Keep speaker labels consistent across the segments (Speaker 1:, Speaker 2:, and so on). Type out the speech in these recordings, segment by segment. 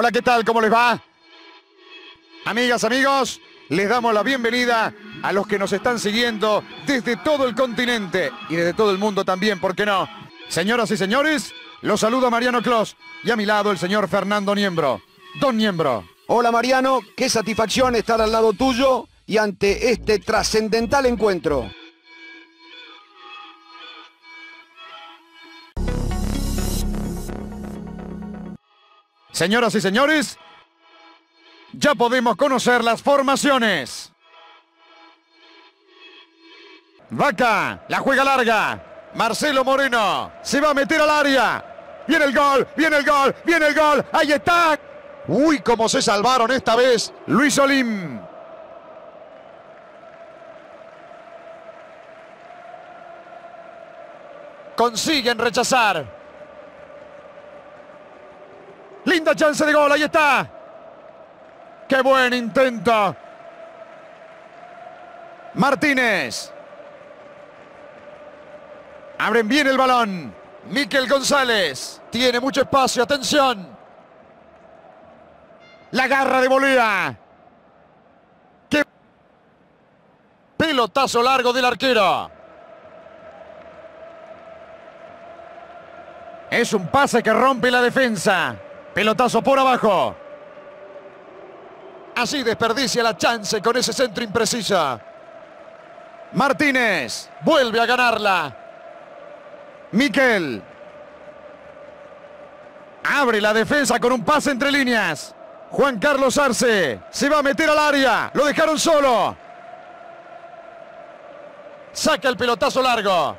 Speaker 1: Hola, ¿qué tal? ¿Cómo les va? Amigas, amigos, les damos la bienvenida a los que nos están siguiendo desde todo el continente y desde todo el mundo también, ¿por qué no? Señoras y señores, los saluda Mariano Clos y a mi lado el señor Fernando Niembro. Don Niembro.
Speaker 2: Hola Mariano, qué satisfacción estar al lado tuyo y ante este trascendental encuentro.
Speaker 1: Señoras y señores, ya podemos conocer las formaciones. Vaca, la juega larga. Marcelo Moreno se va a meter al área. Viene el gol, viene el gol, viene el gol. Ahí está. Uy, cómo se salvaron esta vez. Luis Olim. Consiguen rechazar. Linda chance de gol, ahí está. ¡Qué buen intento! Martínez. Abren bien el balón. Miquel González. Tiene mucho espacio, atención. La garra de Bolívar. ¡Qué pelotazo largo del arquero! Es un pase que rompe la defensa. Pelotazo por abajo. Así desperdicia la chance con ese centro impreciso. Martínez vuelve a ganarla. Miquel. Abre la defensa con un pase entre líneas. Juan Carlos Arce se va a meter al área. Lo dejaron solo. Saca el pelotazo largo.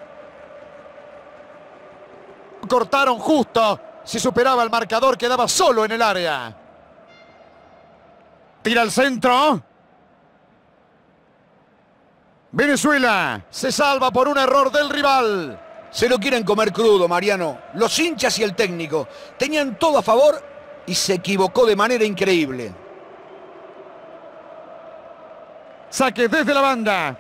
Speaker 1: Cortaron justo. Si superaba el marcador, quedaba solo en el área. Tira al centro. Venezuela se salva por un error del rival.
Speaker 2: Se lo quieren comer crudo, Mariano. Los hinchas y el técnico tenían todo a favor y se equivocó de manera increíble.
Speaker 1: Saque desde la banda.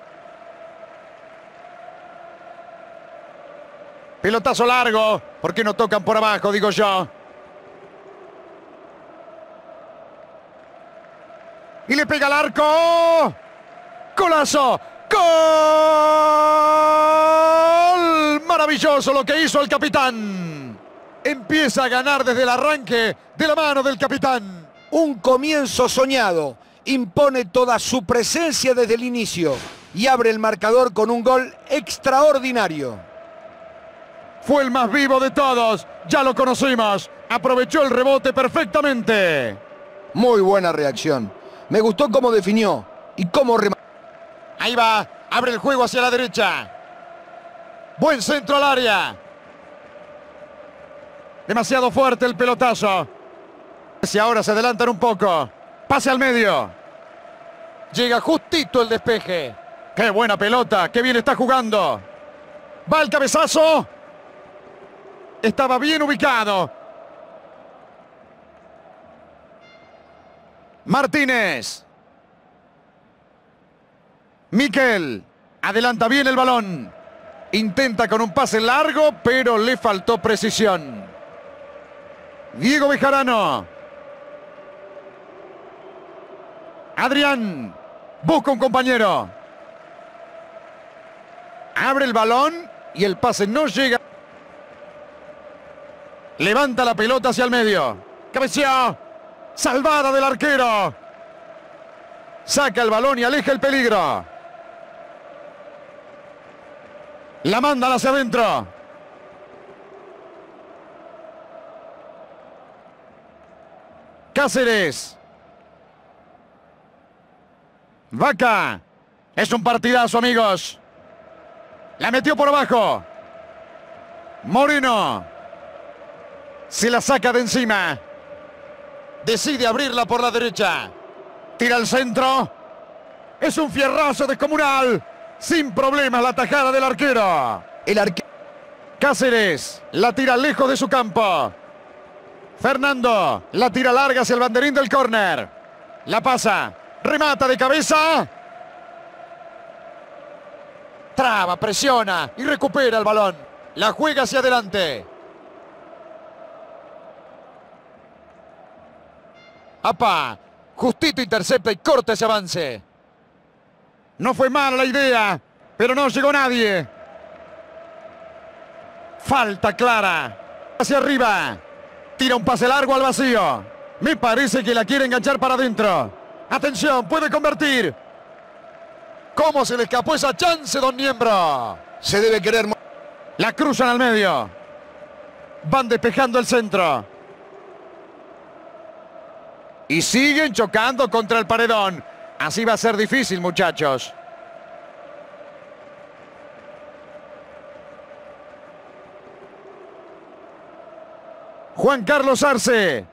Speaker 1: Pelotazo largo. ¿Por qué no tocan por abajo, digo yo? Y le pega al arco. ¡Golazo! ¡Gol! Maravilloso lo que hizo el capitán. Empieza a ganar desde el arranque de la mano del capitán.
Speaker 2: Un comienzo soñado. Impone toda su presencia desde el inicio y abre el marcador con un gol extraordinario.
Speaker 1: Fue el más vivo de todos. Ya lo conocimos. Aprovechó el rebote perfectamente.
Speaker 2: Muy buena reacción. Me gustó cómo definió y cómo remató.
Speaker 1: Ahí va. Abre el juego hacia la derecha. Buen centro al área. Demasiado fuerte el pelotazo. Y ahora se adelantan un poco. Pase al medio. Llega justito el despeje. ¡Qué buena pelota! ¡Qué bien está jugando! Va el cabezazo. Estaba bien ubicado. Martínez. Miquel. Adelanta bien el balón. Intenta con un pase largo, pero le faltó precisión. Diego Bejarano. Adrián. Busca un compañero. Abre el balón y el pase no llega. Levanta la pelota hacia el medio. Cabeceó. Salvada del arquero. Saca el balón y aleja el peligro. La mandan hacia adentro. Cáceres. Vaca. Es un partidazo, amigos. La metió por abajo. Moreno. Se la saca de encima. Decide abrirla por la derecha. Tira al centro. Es un fierrazo descomunal. Sin problemas la tajada del arquero. Cáceres la tira lejos de su campo. Fernando la tira larga hacia el banderín del córner. La pasa. Remata de cabeza. Traba, presiona y recupera el balón. La juega hacia adelante. ¡Apa! Justito intercepta y corta ese avance. No fue mala la idea, pero no llegó nadie. Falta clara. Hacia arriba. Tira un pase largo al vacío. Me parece que la quiere enganchar para adentro. Atención, puede convertir. ¿Cómo se le escapó esa chance, don Niembro?
Speaker 2: Se debe querer.
Speaker 1: La cruzan al medio. Van despejando el centro. Y siguen chocando contra el paredón. Así va a ser difícil, muchachos. Juan Carlos Arce.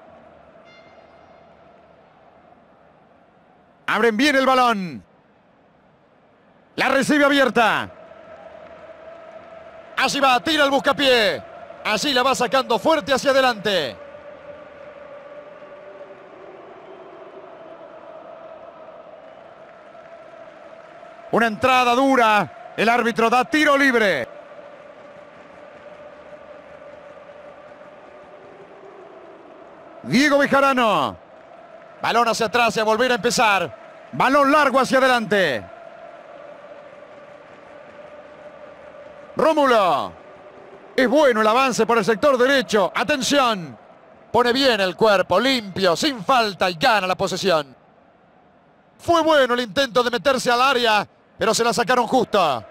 Speaker 1: Abren bien el balón. La recibe abierta. Allí va, tira el buscapié. Allí la va sacando fuerte hacia adelante. Una entrada dura. El árbitro da tiro libre. Diego Bejarano. Balón hacia atrás y a volver a empezar. Balón largo hacia adelante. Rómulo. Es bueno el avance por el sector derecho. Atención. Pone bien el cuerpo, limpio, sin falta y gana la posesión. Fue bueno el intento de meterse al área, pero se la sacaron justo.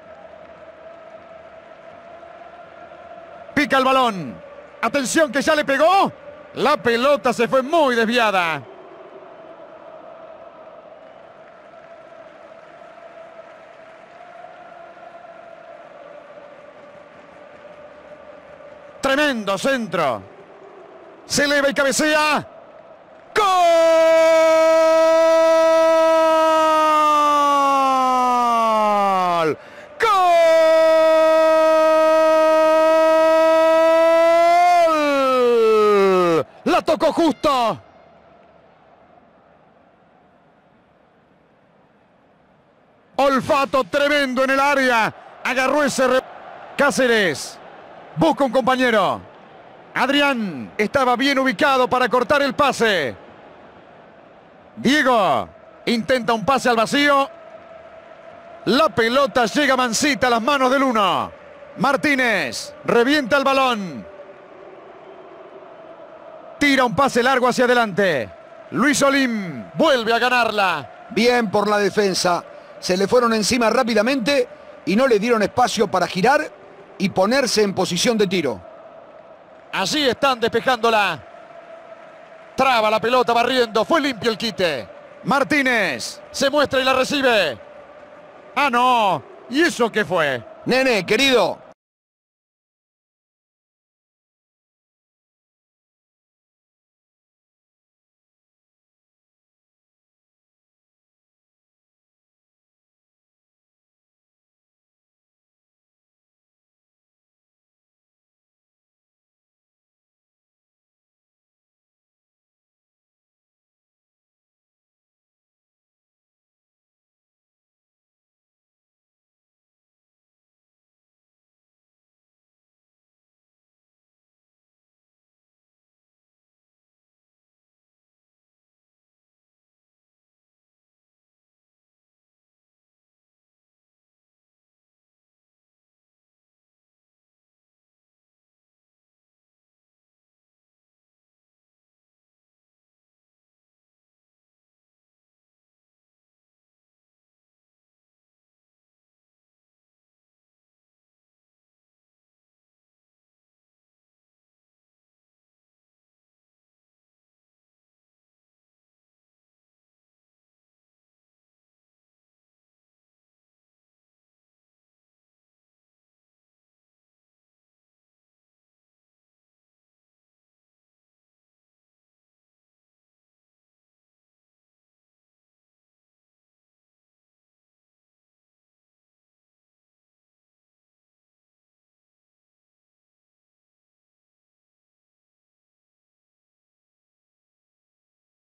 Speaker 1: Pica el balón. Atención que ya le pegó. La pelota se fue muy desviada. Tremendo centro. Se eleva y cabecea. ¡Gol! ¡Gol! La tocó justo. Olfato tremendo en el área. Agarró ese... Cáceres. Busca un compañero. Adrián estaba bien ubicado para cortar el pase. Diego intenta un pase al vacío. La pelota llega mansita a las manos del uno. Martínez revienta el balón. Tira un pase largo hacia adelante. Luis Olim vuelve a ganarla.
Speaker 2: Bien por la defensa. Se le fueron encima rápidamente y no le dieron espacio para girar y ponerse en posición de tiro.
Speaker 1: Allí están despejándola. Traba la pelota barriendo. Fue limpio el quite. Martínez se muestra y la recibe. Ah, no. ¿Y eso qué fue?
Speaker 2: Nene, querido,